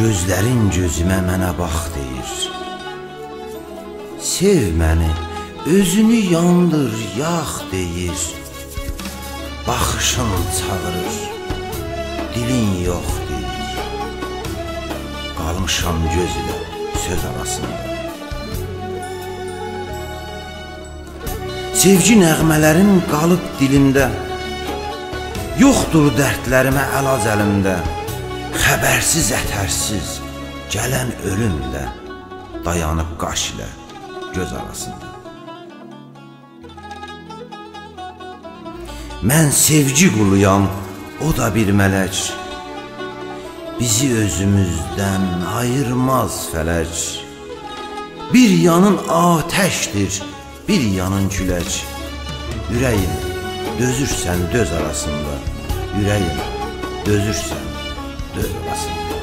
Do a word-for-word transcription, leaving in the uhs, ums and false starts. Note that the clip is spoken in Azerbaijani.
Gözlərin gözümə mənə bax deyir. Sev məni, özünü yandır, yax deyir. Baxışın çağırır, dilin yox deyir. Qalmışam göz ilə söz arasında. Sevgi nəğmələrin qalıb dilimdə. Yoxdur dərdlərimə əlac əlimdə. Xəbərsiz, ətərsiz gələn ölümlə dayanıb qaş ilə göz arasında. Mən sevgi quluyam, o da bir mələk. Bizi özümüzdən ayırmaz fələk. Bir yanın atəşdir, bir yanın külək. Ürəyim, dözürsən döz arasında. Ürəyim, dözürsən döz arasında.